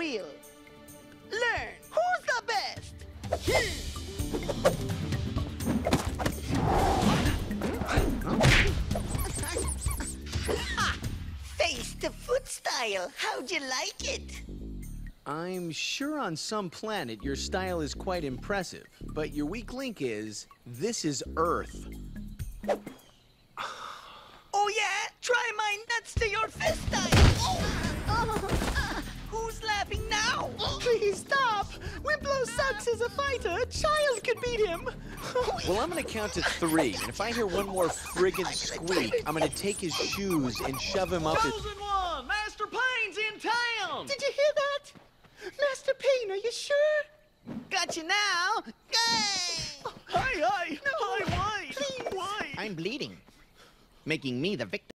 wheel. Learn who's the best. Face the foot style. How'd you like it? I'm sure on some planet your style is quite impressive, but your weak link is, this is Earth. Oh yeah? Try my nuts to your fist style. Who's laughing now? Please stop! Wimplo sucks as a fighter. A child could beat him. Well, I'm gonna count to 3, and if I hear one more friggin' squeak, I'm gonna take his shoes and shove him up his... Chosen one! Master Payne's in town! Did you hear that? Master Payne, are you sure? Got you now. Yay! Hi! Why? I'm bleeding, making me the victim.